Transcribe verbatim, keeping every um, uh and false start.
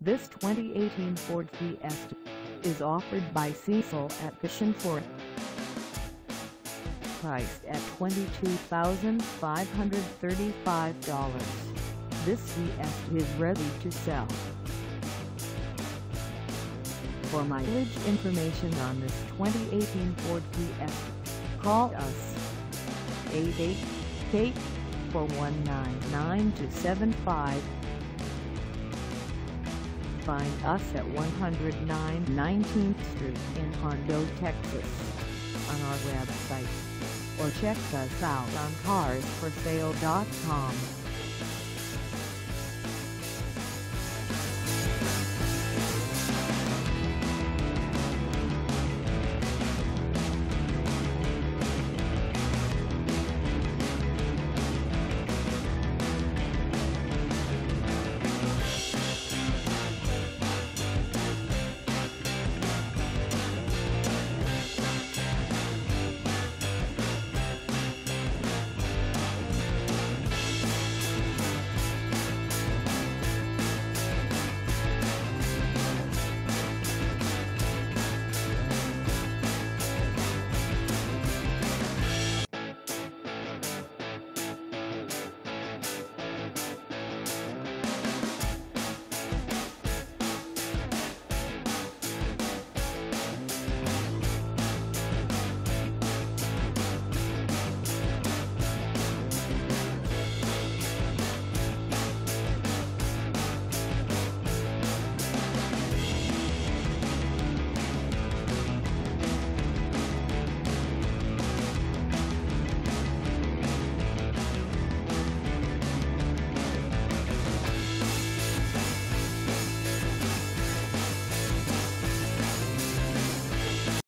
This twenty eighteen Ford Fiesta is offered by Cecil Atkission Ford. Priced at twenty-two thousand five hundred thirty-five dollars, this Fiesta is ready to sell. For mileage information on this twenty eighteen Ford Fiesta, call us eight eight eight, four one nine, nine two seven five. Find us at one oh nine nineteenth Street in Hondo, Texas, on our website, or check us out on cars for sale dot com.